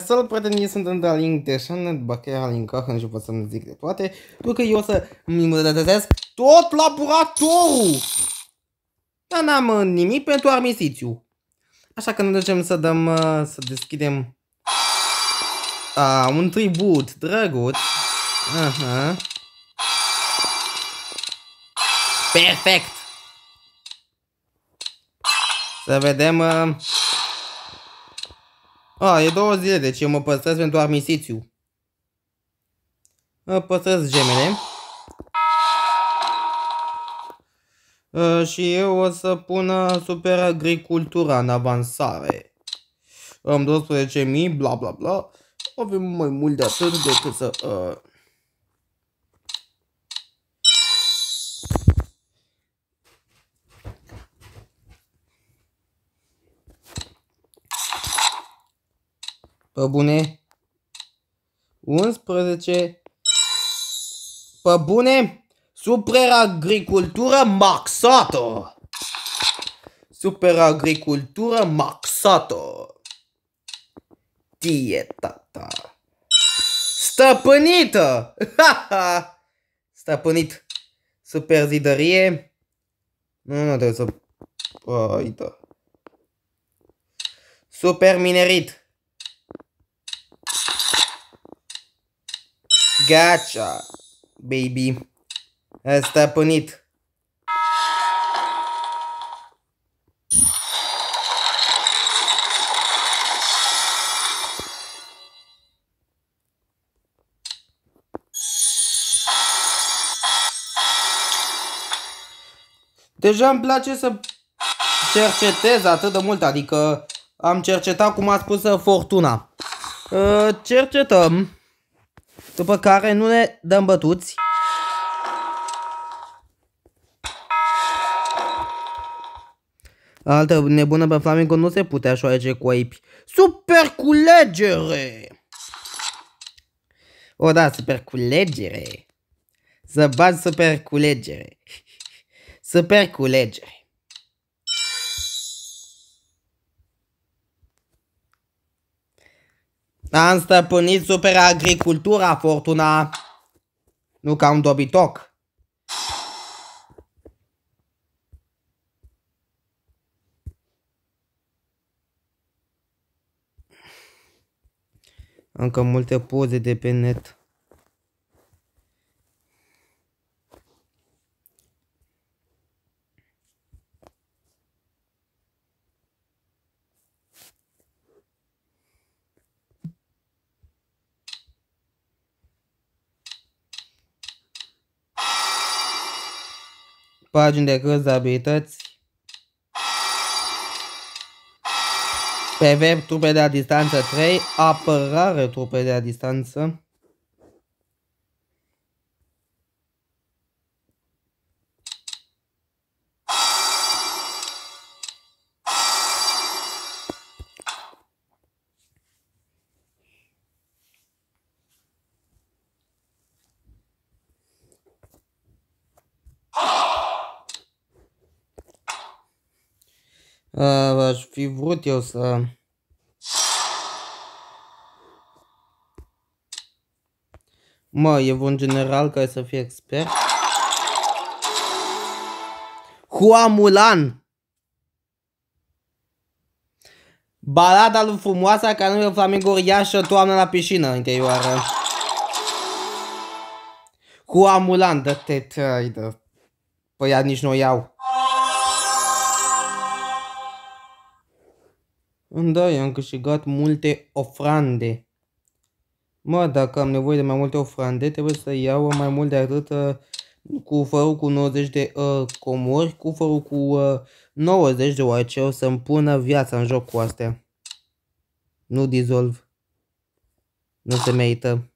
Salut prieteni, sunt Andalin Teșan, Bacăia Alincahan și pot să-mi zic de toate, pentru că eu o să îmi îmbunătățesc tot laboratorul. Dar n-am nimic pentru armistițiu. Așa că ne ducem să dăm, să deschidem un tribut drăguț. Aha. Perfect. Să vedem. E 2 zile, deci eu mă păstrez pentru armistițiu. Mă păstrez gemele. Și eu o să pun super agricultura în avansare. Am 12.000, bla bla bla. Avem mai mult de atât decât să... Pe bune? 11. Pe bune? Super agricultură maxată. Super agricultură maxată. Dietata. Stăpânită. Stăpânit. Super zidărie. Nu trebuie să... Uite. Super minerit. Gacha, baby. Stăpânit. Deja îmi place să cercetez atât de mult, adică am cercetat cum a spus Fortuna. Cercetăm. După care nu ne dăm bătuți. Altă nebună pe Flamingo nu se putea șoarece cu aici. Super culegere! O, da, super culegere. Să bat super culegere. Super culegere. Am stăpânit super agricultura, Fortuna. Nu ca un dobitoc. Încă multe poze de pe net. Pagini de cărți de abilități. PV, trupe de la distanță 3. Apărare, trupe de la distanță. Aș fi vrut eu să... E un general care să fie expert. Hua Mulan. Balada lui frumoasa ca nu Flamingo iașă toamnă la piscină interioară. Hua Mulan, dă-te, păi ea nici nu o iau. Da, i-am câștigat multe ofrande. Dacă am nevoie de mai multe ofrande, trebuie să iau mai mult de atât cufărul cu 90 de comori, cufărul cu 90, deoarece o să-mi pună viața în joc cu astea. Nu dizolv. Nu se merită.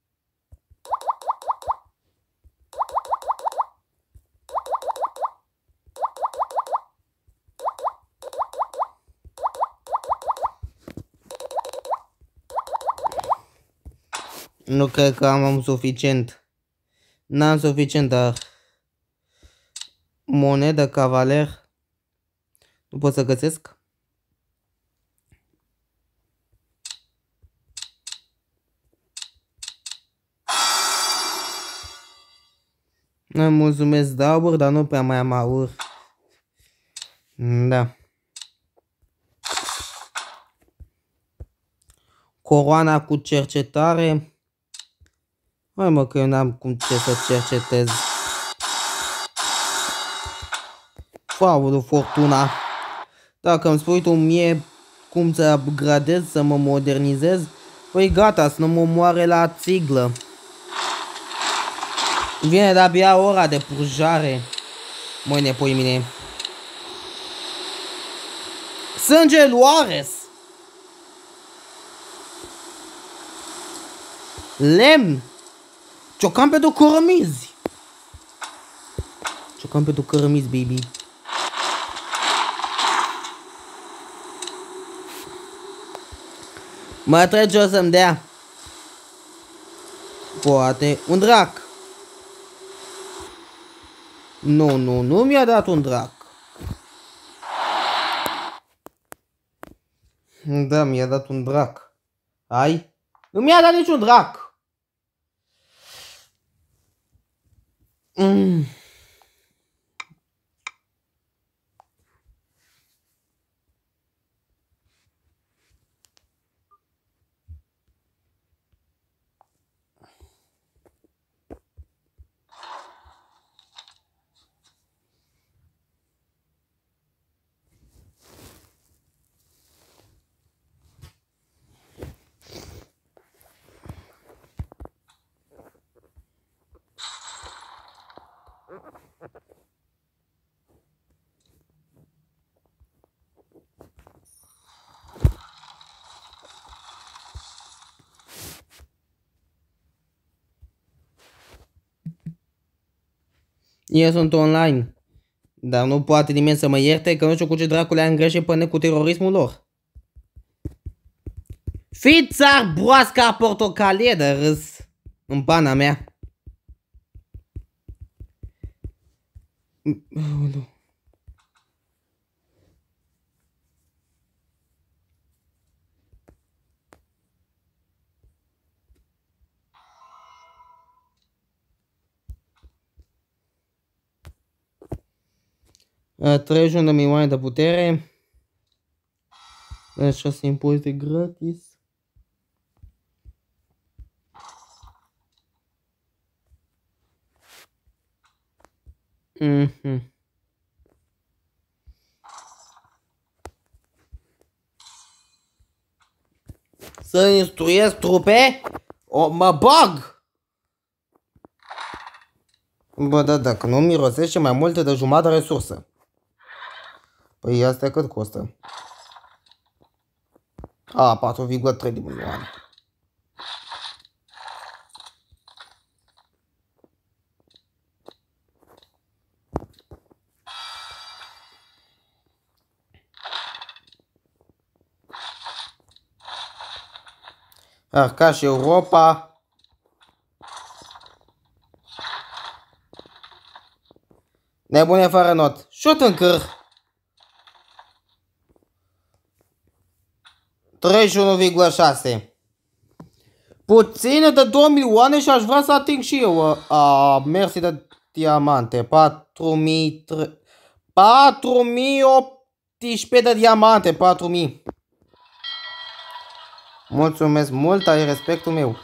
Nu cred că am suficient. N-am suficient, dar... Monedă cavaler. Nu pot să găsesc. Îmi mulțumesc de aur, dar nu prea mai am aur. Da. Coroana cu cercetare. Hai mă că eu n-am cum ce să cercetez. Faulă fortuna. Dacă îmi spui tu mie cum să upgradez, să mă modernizez, păi gata, să nu mă moare la țiglă. Vine de-abia ora de purjare. Mâine, pui mine. Sânge Luares! Lemn! Ciocan pentru cărămizi! Ciocan pentru cărămizi, baby. Mă trece o să-mi dea. Poate un drac. Nu mi-a dat un drac. Da, mi-a dat un drac. Ai? Nu mi-a dat niciun drac. Eu sunt online. Dar nu poate nimeni să mă ierte că nu știu cu ce dracu le-a îngreșit până cu terorismul lor. Fii țar broasca portocalie de râs în pana mea. Treci de milioane de putere. 6 impozite gratis. Să instruiesc trupe? O, mă bag! Bă, da, dacă nu mirosește mai multe de jumătate de resursă. Păi astea cât costă? 4,3 de milioane. Ca și Europa. Nebune fără not. Șut în câr. 31,6. Puține de 2 milioane și aș vrea să ating și eu. Mersi de diamante. 4.018 de diamante. 4.000. Mulțumesc mult, ai respectul meu.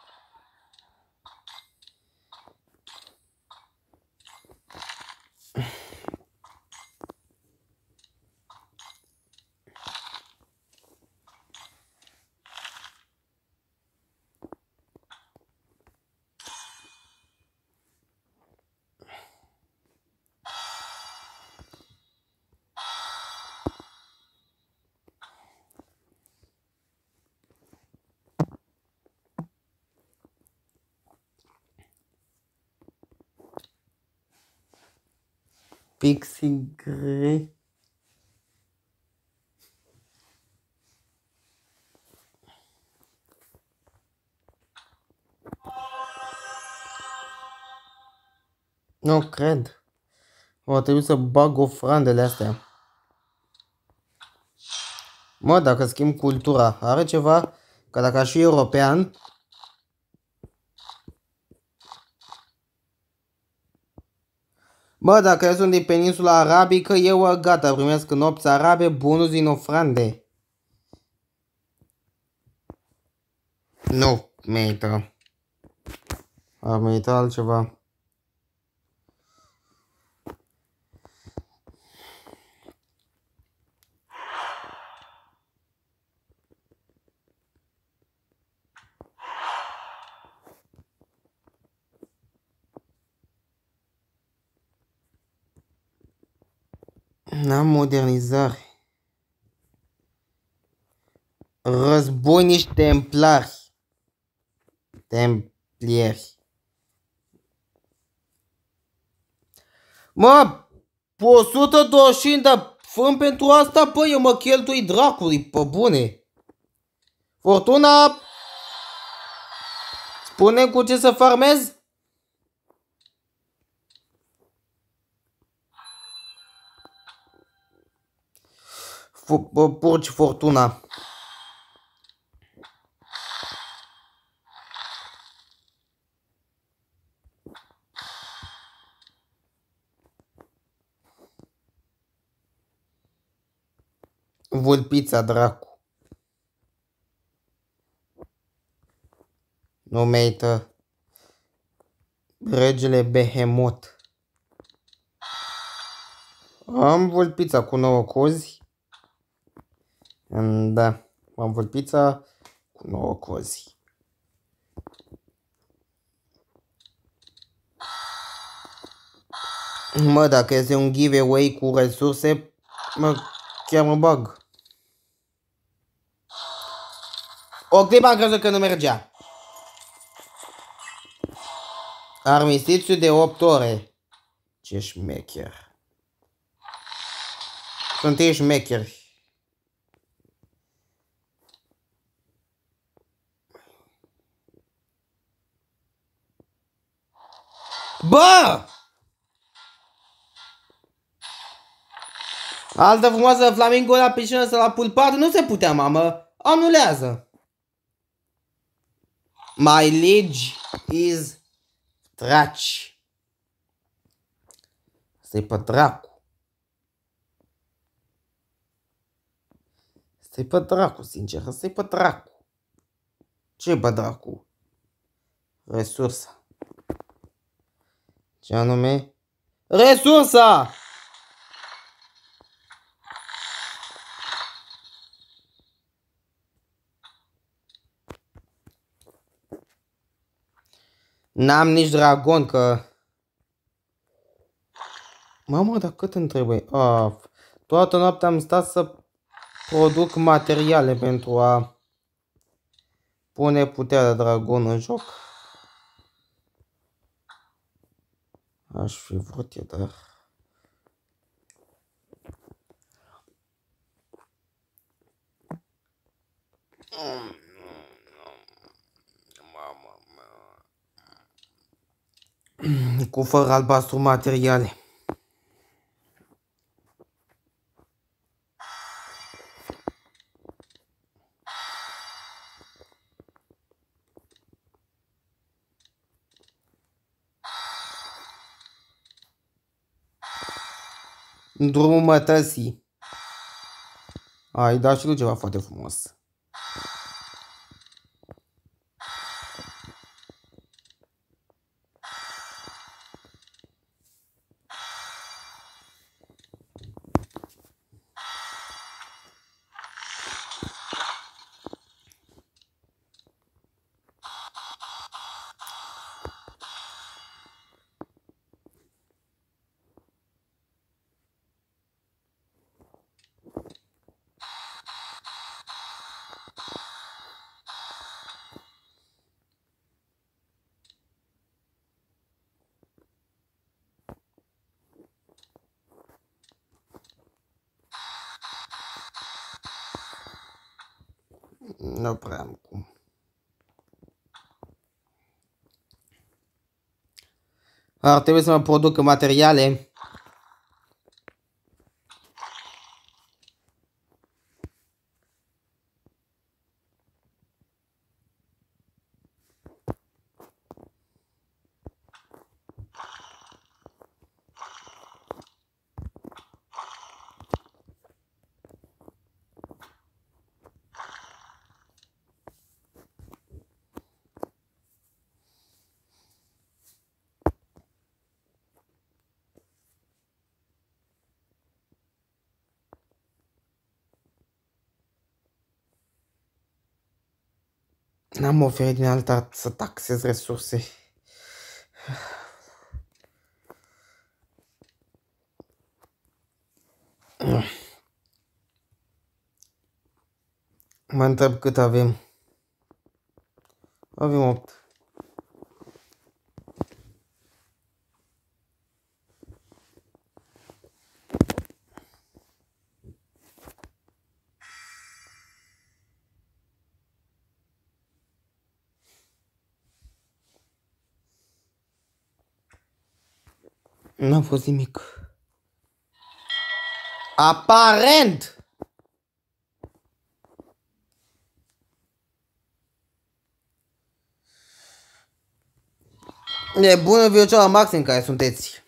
Pixie Grey. Nu cred. O trebuie să bag ofrandele astea. Mă, dacă schimb cultura, are ceva? Că dacă aș fi european... Bă, dacă eu sunt din peninsula arabică, eu gata, primesc în nopți arabe bonus din ofrande. Nu, merită. Ar merita altceva. N-am modernizare. Războinici templari. Templieri. Mă, 125 de fân pentru asta, bă, eu mă cheltui dracului, pe bune. Fortuna, spune cu ce să farmez? Porci Fortuna. Vulpița, dracu. Nu merită. Regele Behemoth. Am vulpița cu 9 cozi. Da, am vulpița cu 9 cozi. Mă, dacă este un giveaway cu resurse, chiar mă bag. O clipă am crezut că nu mergea. Armistițiu de 8 ore. Ce șmecher. Sunt ei șmecheri. Bă! Altă frumoasă flamingo la piscină să la pulpat. Nu se putea, mamă. Anulează. My liege is traci. Stai pe dracu. Stai pe dracu, sincer. Stai pe dracu. Ce pe dracu? Resursa. Ce anume? Resursa! N-am nici dragon, că... Mamă, dar cât îmi trebuie? Toată noaptea am stat să produc materiale pentru a pune puterea de dragon în joc. Aș fi vrut eu, dar... Cu fără albastru materiale. Drumul mătăsii. Ai dat și tu ceva foarte frumos. Nu prea am cum. Ar trebui să mă produc materiale. N-am oferit din alta să taxez resurse. Mă întreb cât avem. Avem 8. N-a fost nimic. Aparent! E bună Virtual Maxim care sunteți.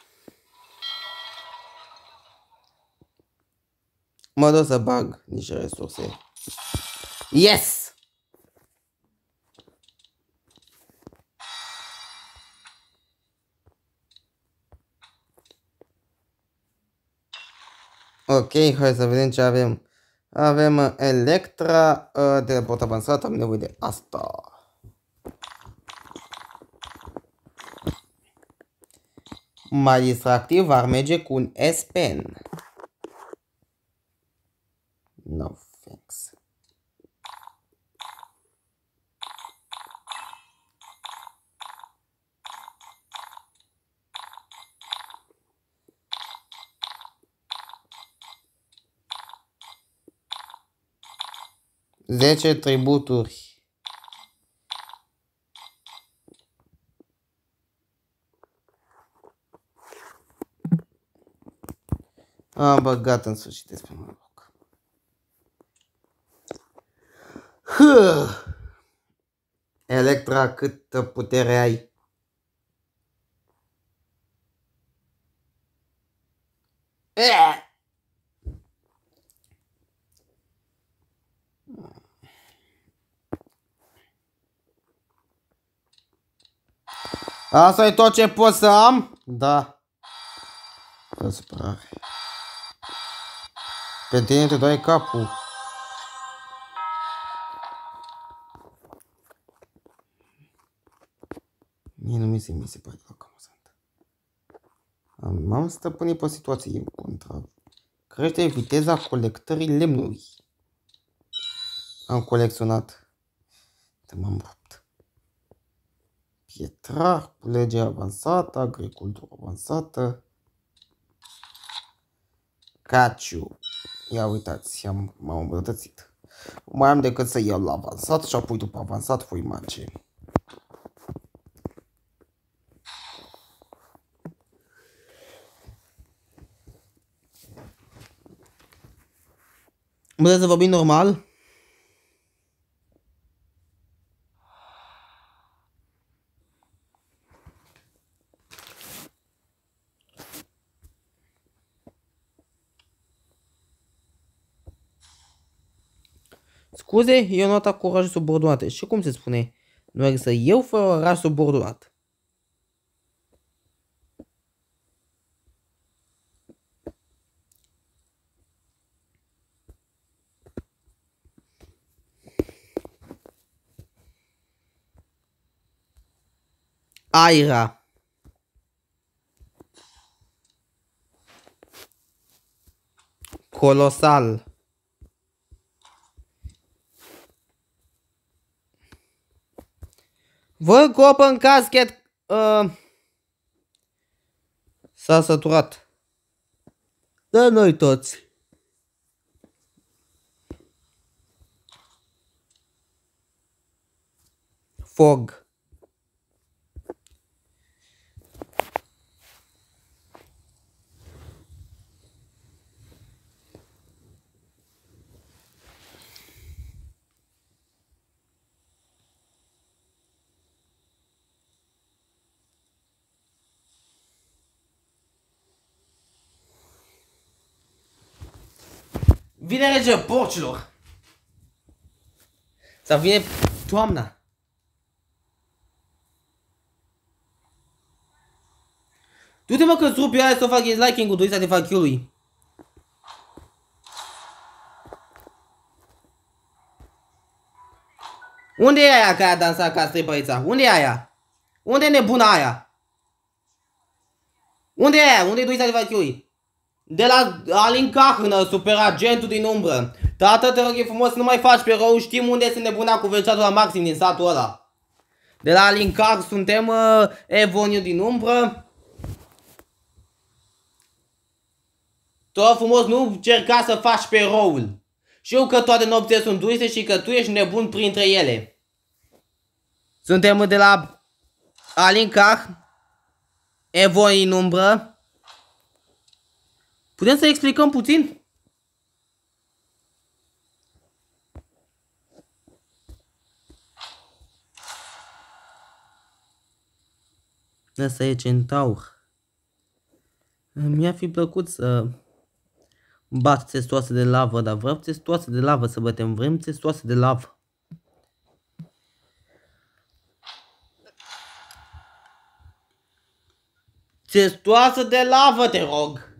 Mă duc să bag niște resurse. Yes! Ok, hai să vedem ce avem. Avem Electra, teleport avansat, am nevoie de asta. Mai distractiv ar merge cu un S-Pen. No thanks. Zece tributuri. Am băgat în sfârșit despre noroc. Electra, câtă putere ai? Asta e tot ce pot să am? Da. Fă supărare. Pe tine te dai capul. Mie nu mi se pare deloc amuzant. M-am stăpânit pe situație contra. Crește viteza colectării lemnului. Am colecționat. M-am rupt. Pietrar, culegere avansată, agricultură avansată. Caciu. Ia uitați, m-am îmbunătățit. Mai am decât să iau la avansat și apoi după avansat voi merge. Vreți să vorbim normal? Scuze, eu nu atac cu orașe subordonate. Și cum se spune? Nu există eu fără oraș subordonat. Aira. Colosal. Văd că Open Casket s-a săturat. De noi toți. Fog. Vine regele porcilor. Sau vine toamna. Du-te mă că trupii aia să fac disliking-ul, doi să te fac kill-ui. Unde e aia care a dansat ca stripărița? Unde e aia? Unde e nebuna aia? Unde e aia? Unde e Duisa de Valkyrie? De la Alin Cahnă, superagentul din umbră. Tată, te rog e frumos, nu mai faci pe rău, știm unde este nebuna cu versatul la maxim din satul ăla. De la Alin Cah suntem Evoniu din umbră. Tot frumos, nu încerca să faci pe roul. Știu că toate nopțile sunt dulce și că tu ești nebun printre ele. Suntem de la Alin Cah, Evoniu din umbră. Putem să explicăm puțin? Ăsta e centaur. Mi-ar fi plăcut să bat testoase de lavă, dar vreau testoase de lavă să bătem. Vrem testoase de lavă. Testoase de lavă, te rog.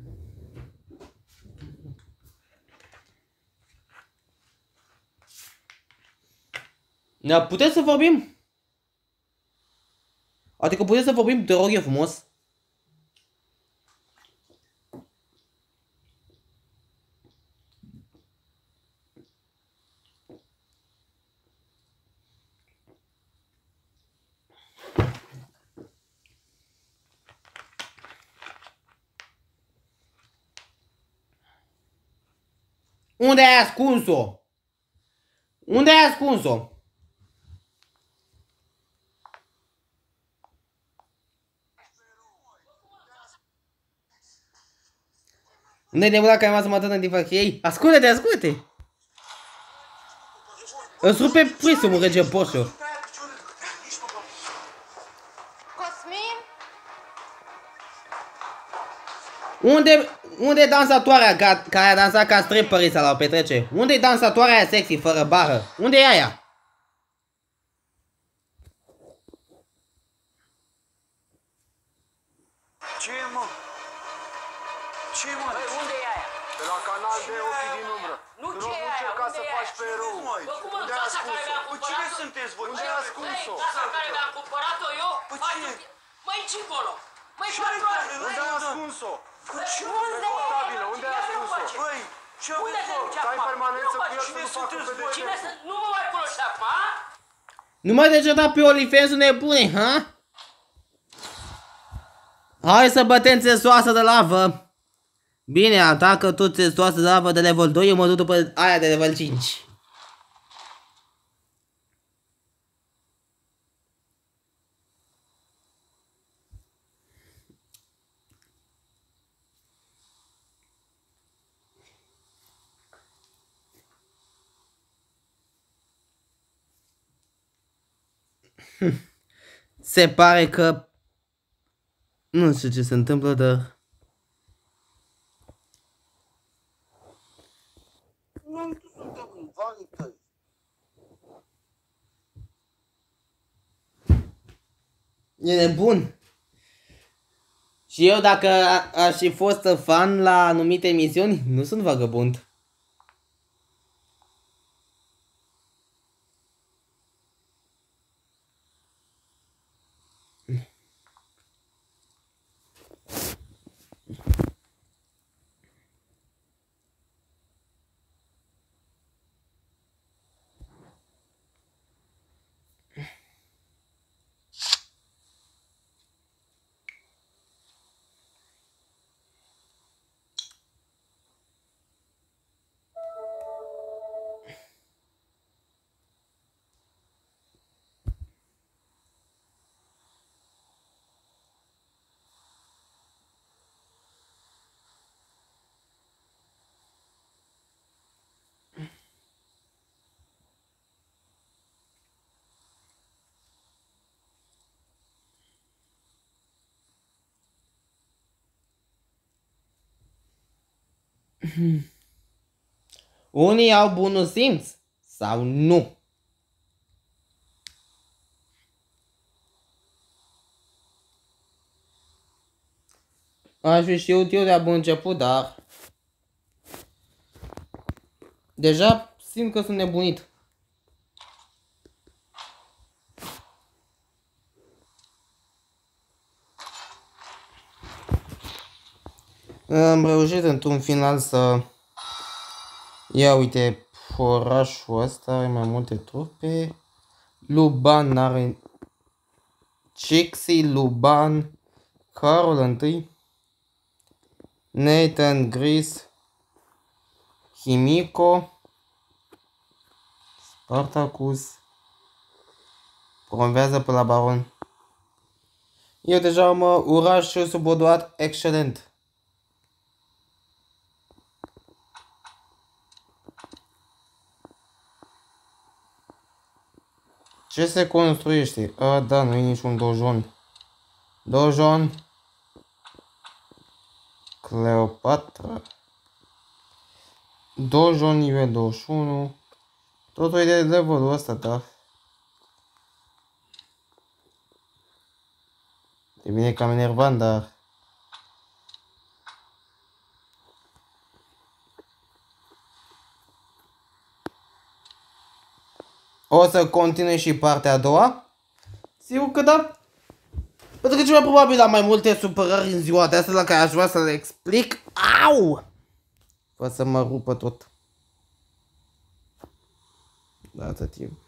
Puteți să vorbim? Adică puteți să vorbim, te rog, e frumos. Unde ai ascuns-o? Unde ai ascuns-o? Unde-i nebuna care m-a zămătat în Valkyrie? Ascunde-te, ascunde-te! Îți rupe prisul, mă, rege Boșo. Unde e dansatoarea care a dansat ca stripărița la o petrecere? Unde e dansatoarea aia sexy, fără bară? Unde e aia? Ce mă? Ce mă? Băi, unde e aia? De la canal de ochii din umbră. Nu ce e aia? Unde să faci pe rău. Bă, cum în casa care mi-am cumpărat-o? Cine sunteți voi? Unde ai ascuns-o? Casa care mi-am cumpărat-o eu? Păi cine? Măi, ce acolo? Măi, patrone! Unde ai ascuns-o? Unde? Unde ai ascuns-o? Băi, ce am făcut? Stai permanent să fie să nu facă pedepse. Cine sunt? Nu mă mai cunoști acum, a? Nu mai degeata pe OnlyFans-ul nebune, ha? Hai să bătem țesoasă de lavă. Bine, atacă tu țesoasă de lavă de level 2, eu mă duc după aia de level 5. Se pare că nu știu ce se întâmplă, dar e nebun. Și eu, dacă aș fi fost fan la anumite emisiuni, nu sunt vagabond. Unii au bunul simț sau nu. Aș fi știut eu de-a bun început, dar deja simt că sunt nebunit. Am reușit într-un final să... Ia uite, orașul ăsta are mai multe trupe. Luban are... Cixi, Luban, Carol I, Nathan, Gris, Himiko, Spartacus, promovează pe la baron. Eu deja am orașul subordoat excelent. Ce se construiește? Da, nu e niciun dojon. Dojon. Cleopatra. Dojon nivel 21. Totul e de levelul ăsta, da. E bine cam enervant, dar... O să continui și partea a doua? Sigur că da. Pentru că ceva probabil am mai multe supărări în ziua de astăzi la care aș vrea să le explic. Au! Fă să mă rupă tot. Da, atât timp.